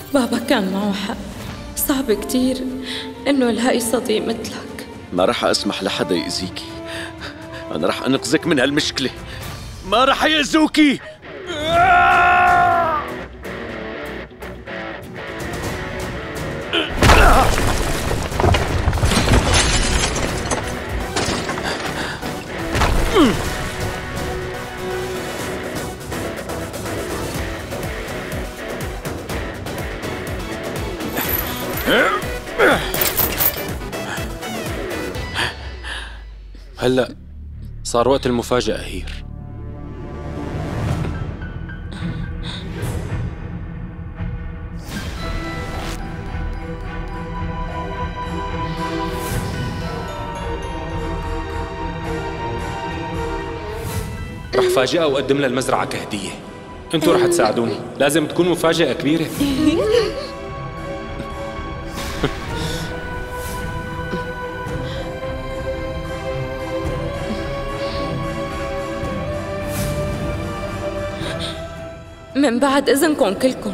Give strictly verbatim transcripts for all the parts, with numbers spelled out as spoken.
بابا كان معه حق، صعب كتير إنه الاقي صديق مثلك. ما رح أسمح لحدا يأذيكي، أنا رح أنقذك من هالمشكلة، ما رح يأذوكي. هلأ صار وقت المفاجأة هير. رح فاجئها وأقدم لها المزرعة كهدية. انتوا رح تساعدوني، لازم تكون مفاجأة كبيرة. من بعد إذنكم كلكم.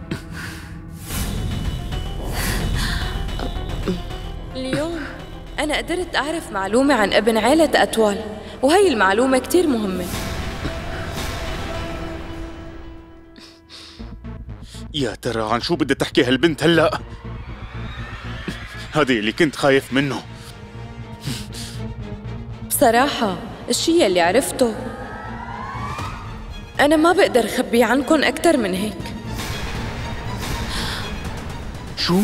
اليوم أنا قدرت أعرف معلومة عن ابن عيلة أتوال، وهي المعلومة كتير مهمة. يا ترى عن شو بدها تحكي هالبنت هلأ؟ هذا اللي كنت خايف منه. بصراحة الشي اللي عرفته أنا ما بقدر أخبيه عنكم أكتر من هيك. شو؟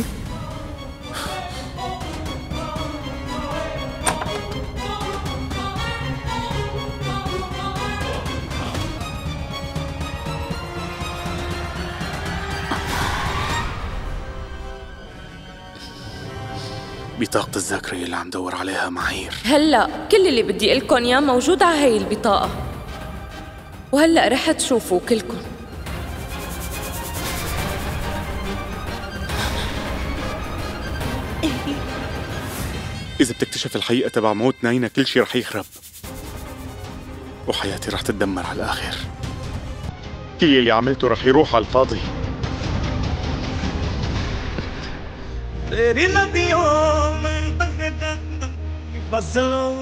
بطاقة الذاكرة اللي عم دور عليها معايير. هلأ كل اللي بدي قلكن إياه موجود على هاي البطاقة، وهلأ رح تشوفوا كلكن. إذا بتكتشف الحقيقة تبع موت ناينا كل شي رح يخرب، وحياتي رح تتدمر على الآخر. كل اللي عملته رح يروح على الفاضي. तेरी नदियों में फसलों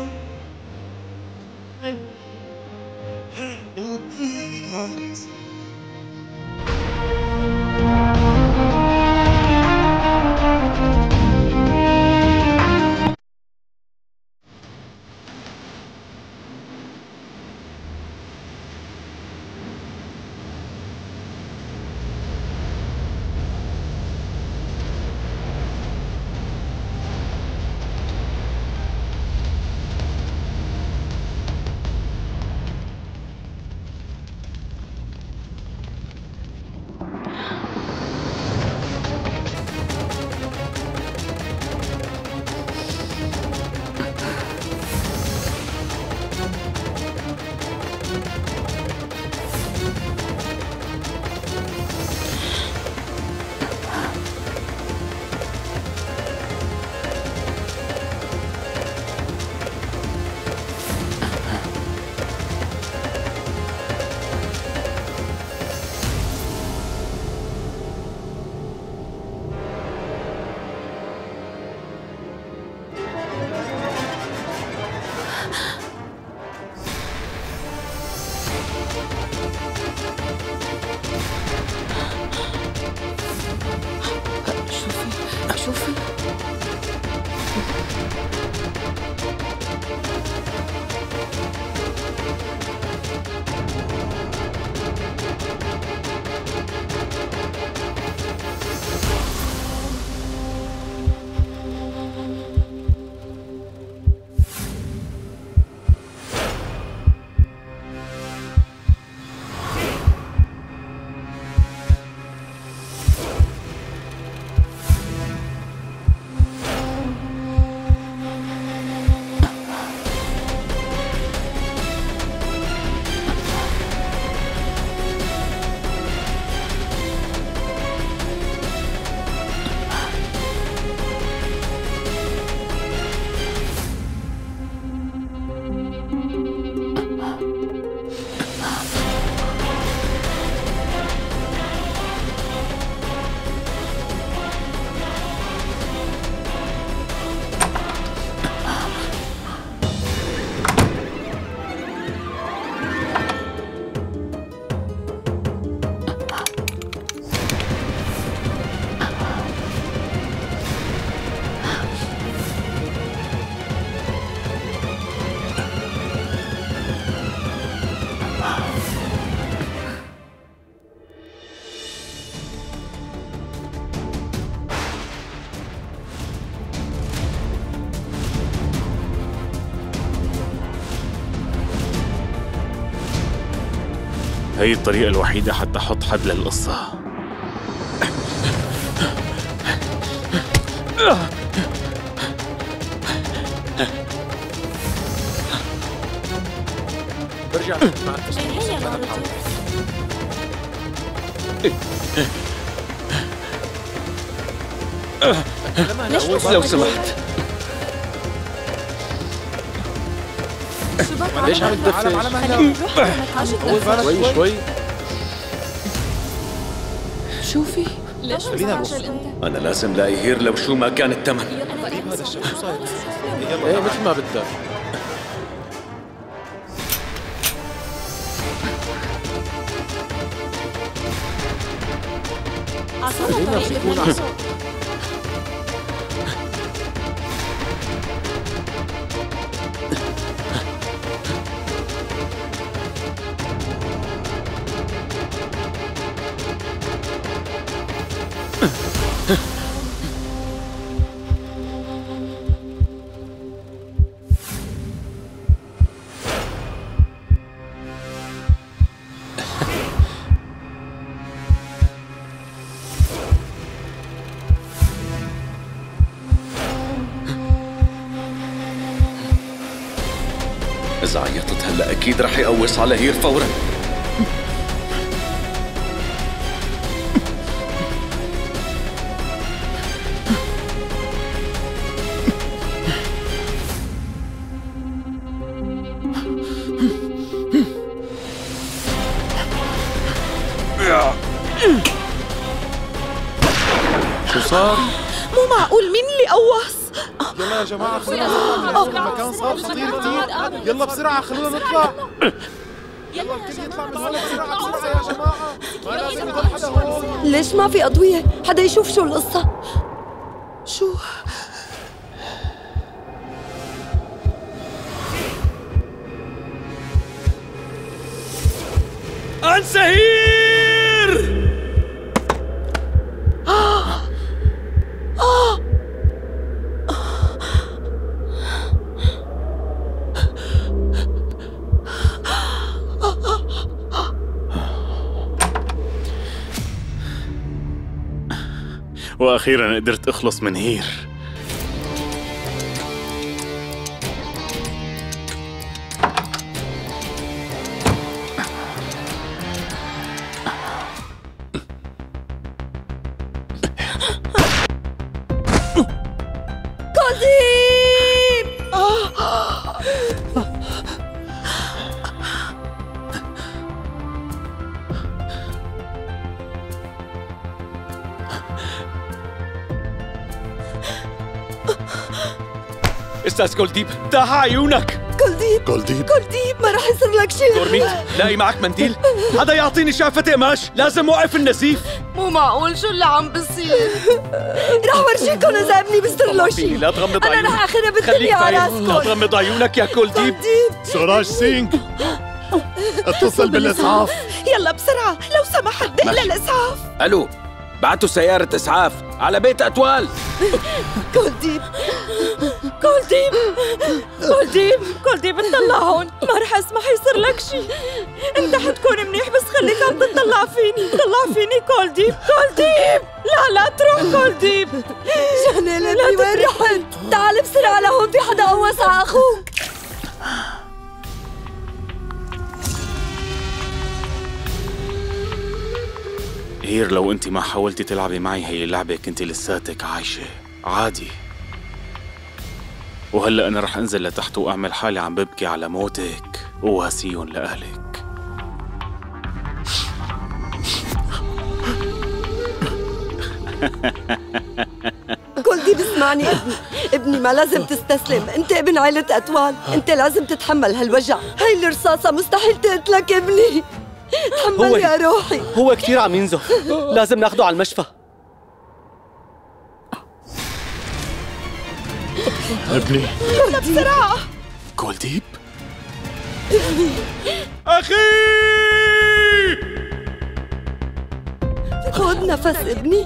هي الطريقة الوحيدة حتى أحط حد للقصة. برجع مع لو سمحت. ليش عم تدفش؟ شوي شوي. شوفي ليش خلينا نروح. أنا لازم لاقي هير لو شو ما كان الثمن. هذا الشيء شو صاير؟ ايه مثل ما بدك. خلينا نكون أحسن. إذا عيطت هلا أكيد رح يقوص على هير فورا. شو صار؟ مو معقول، مين اللي قوص؟ يلا يا جماعة خلونا نطلع، المكان صار خطير كثير. يلا بسرعة خلونا نطلع. يلا الكل يطلع من هون بسرعة بسرعة يا جماعة. ما لازم يضل حدا هون. ليش ما في أضوية؟ حدا يشوف شو القصة؟ شو؟ أنسى هير! وأخيراً قدرت أخلص من هير. أستاذ كولديب، تاها عيونك. كولديب كولديب كولديب ما رح يصير لك شيء. كورميت، لاقي معك منديل؟ حدا يعطيني شعفة قماش، لازم وقف النزيف. مو معقول، شو اللي عم بصير؟ رح ورجيكم إذا ابني بصير له شيء. لا تغمض عيونك. أنا رح آخذها بالدنيا خليك على فاهم. راسكم. لا تغمض عيونك يا كولديب. كولديب سوراج سينغ، اتصل بالإسعاف. يلا بسرعة لو سمحت، دق للإسعاف. ألو، بعتوا سيارة إسعاف على بيت أتوال. كولديب كولديب كولديب كولديب اطلع هون، ما رح اسمح يصير لك شيء. انت حتكون منيح بس خليك عم تطلع فيني. طلع فيني كولديب. كولديب لا لا تروح كولديب. جنان ابني وين رحت؟ تعال بسرعة لهون، في حدا قوص على اخوك. هير، لو انت ما حاولتي تلعبي معي هي اللعبة كنتي لساتك عايشة عادي. وهلأ أنا رح أنزل لتحت وأعمل حالي عم ببكي على موتك وواسيهم لأهلك. كولديب اسمعني ابني، ابني ما لازم تستسلم، انت ابن عائلة أتوال، انت لازم تتحمل هالوجع. هاي الرصاصة مستحيل تقتلك ابني. تحمل يا روحي. هو كثير عم ينزف، لازم ناخده على المشفى. ابني يلا بسرعة. كولديب أخي! خذ نفس ابني.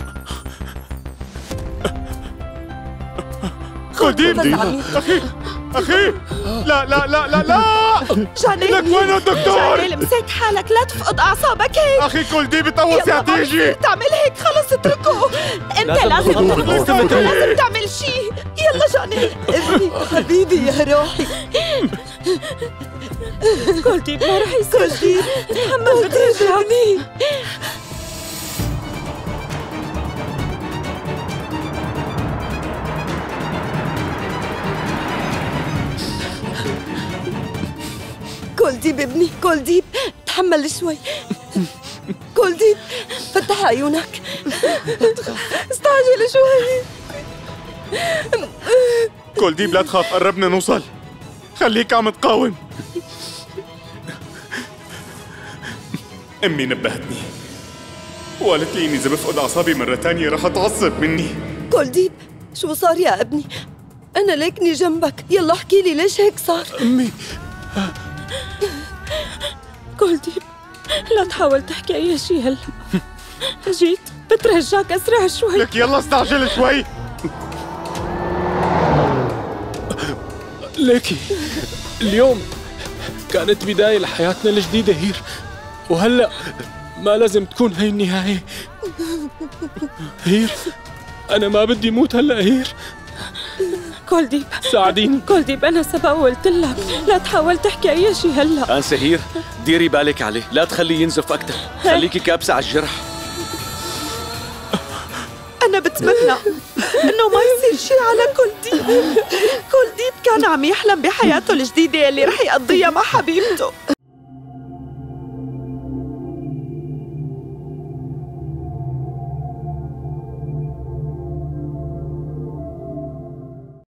كولديب خذ نفس عمي. أخي أخي لا لا لا لا لا جانيل لك وينه الدكتور؟ جانيل مسك حالك لا تفقد أعصابك هيك. أخي كولديب بتقوص يا تيجي. تعمل هيك خلص اتركه. أنت لازم لازم تخلص. تخلص لازم تعمل شيء. يلا جانيل ابني حبيبي يا روحي. كولديب ما رح يصير شيء. تحمل بترجعني. كولديب ابني كولديب تحمل شوي. كولديب فتح عيونك. استعجل شوي. كولديب لا تخاف قربنا نوصل. خليك عم تقاوم. أمي نبهتني وقالت لي إني إذا بفقد أعصابي مرة تانية رح أتعصب مني. كولديب شو صار يا ابني؟ أنا ليكني جنبك. يلا احكي لي ليش هيك صار؟ أمي كولديب لا تحاول تحكي أي شيء هلا. جيت بترجاك أسرع شوي. لك يلا استعجل شوي. ليكي اليوم كانت بداية لحياتنا الجديدة هير، وهلأ ما لازم تكون هي النهاية. هير أنا ما بدي موت هلأ. هير كولديب ساعديني. كولديب أنا سبق وقلت لك لا تحاول تحكي أي شيء هلا. أنسة هير ديري بالك عليه، لا تخليه ينزف أكثر، خليكي كابسة على الجرح. أنا بتمنى إنه ما يصير شيء على كولديب. كولديب كان عم يحلم بحياته الجديدة اللي رح يقضيها مع حبيبته.